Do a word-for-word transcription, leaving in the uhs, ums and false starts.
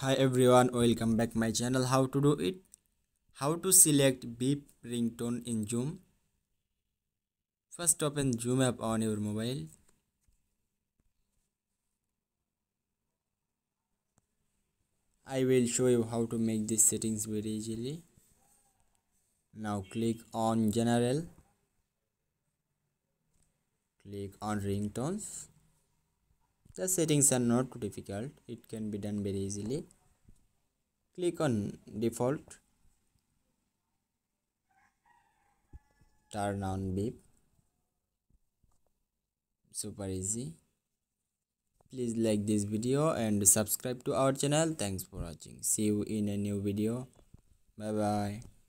Hi everyone, welcome back my channel. How to do it? How to select beep ringtone in Zoom? First open Zoom app on your mobile. I will show you how to make these settings very easily. Now click on General. Click on ringtones. The settings are not too difficult. It can be done very easily. Click on default. Turn on beep. Super easy. Please like this video and subscribe to our channel. Thanks for watching. See you in a new video. Bye bye.